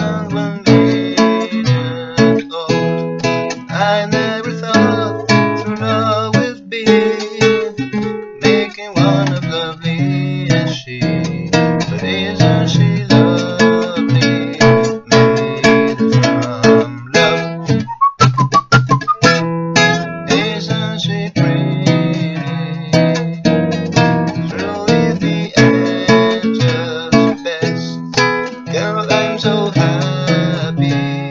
not 1 minute old. I never thought true love would be making one as lovely as she. But isn't she lovely, made from love? Isn't she pretty? Truly the angel's best. Girl, I'm so happy.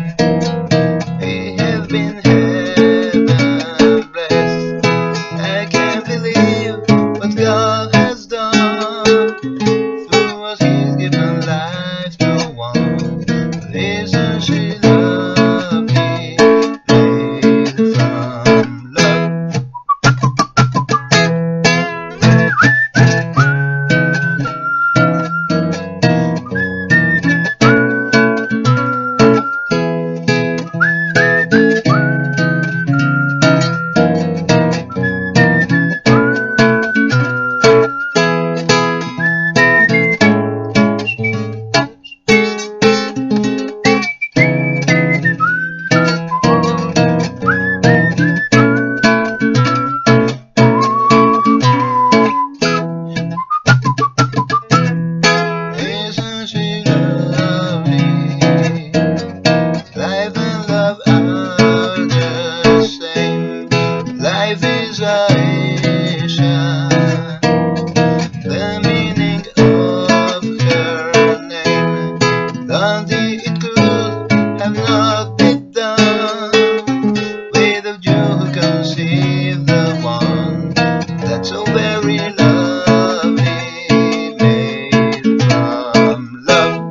We have been heaven blessed. I can't believe what God has done. Through us He's given life to one. Isn't she lovely, made from love? Isn't she lovely? Life and love are the same. Life is a Asia. The meaning of her name. Blondie, it could have not been done without you who conceived the one that's so very lovely, made from love.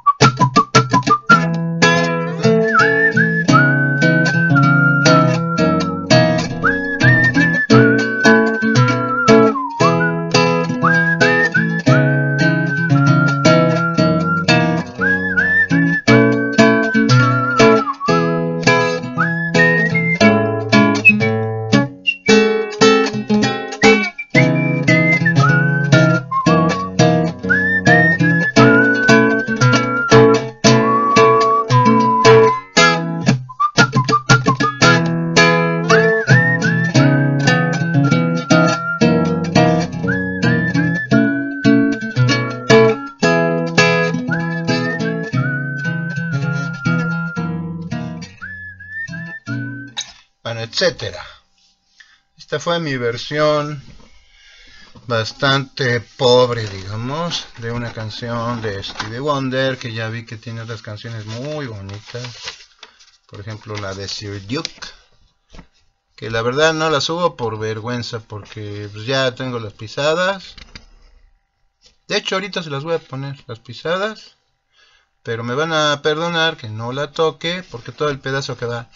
Bueno, etcétera. Esta fue mi versión bastante pobre, digamos, de una canción de Stevie Wonder, que ya vi que tiene otras canciones muy bonitas. Por ejemplo, la de Sir Duke, que la verdad no la subo por vergüenza, porque pues, ya tengo las pisadas. De hecho, ahorita se las voy a poner, las pisadas, pero me van a perdonar que no la toque, porque todo el pedazo que va...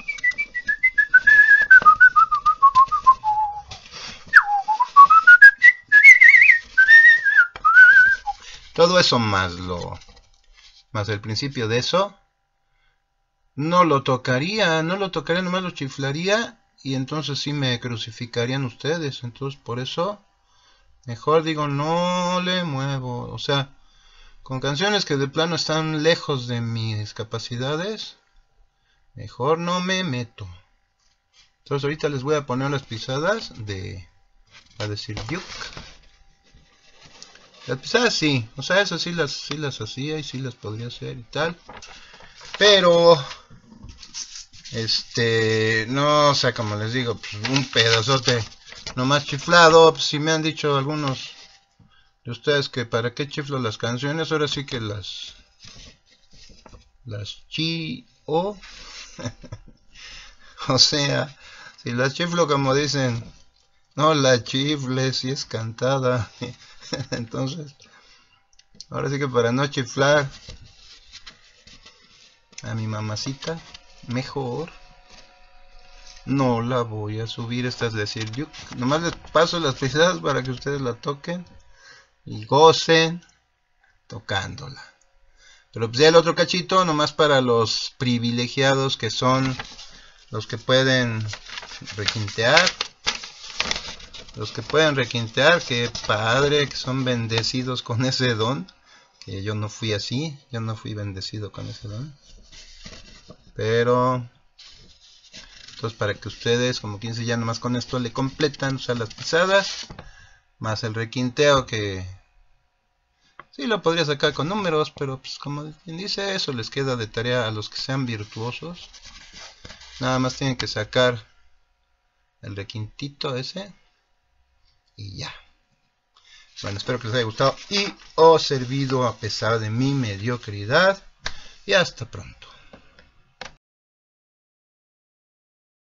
Todo eso más el principio de eso, no lo tocaría, nomás lo chiflaría y entonces sí me crucificarían ustedes. Entonces por eso, mejor digo, no le muevo. O sea, con canciones que de plano están lejos de mis capacidades, mejor no me meto. Entonces ahorita les voy a poner las pisadas de a decir Duke. Las pisadas sí, o sea, esas sí las hacía y sí las podría hacer y tal. Pero, no, o sea, como les digo, pues un pedazote nomás chiflado. Pues, si me han dicho algunos de ustedes que para qué chiflo las canciones, ahora sí que las chi-o. O sea, si las chiflo como dicen, no la chifles si es cantada. Entonces, ahora sí que para no chiflar a mi mamacita, mejor no la voy a subir. Esta es decir, yo nomás les paso las pisadas para que ustedes la toquen y gocen tocándola. Pero pues ya el otro cachito nomás para los privilegiados, que son los que pueden requintear. Los que pueden requintear, que padre, que son bendecidos con ese don, Sí, yo no fui así, yo no fui bendecido con ese don. Pero entonces para que ustedes, como 15 ya nomás con esto le completan, o sea, las pisadas, más el requinteo que sí lo podría sacar con números, pero pues como quien dice, eso les queda de tarea a los que sean virtuosos. Nada más tienen que sacar el requintito ese y ya. Bueno, espero que les haya gustado y os servido a pesar de mi mediocridad. Y hasta pronto.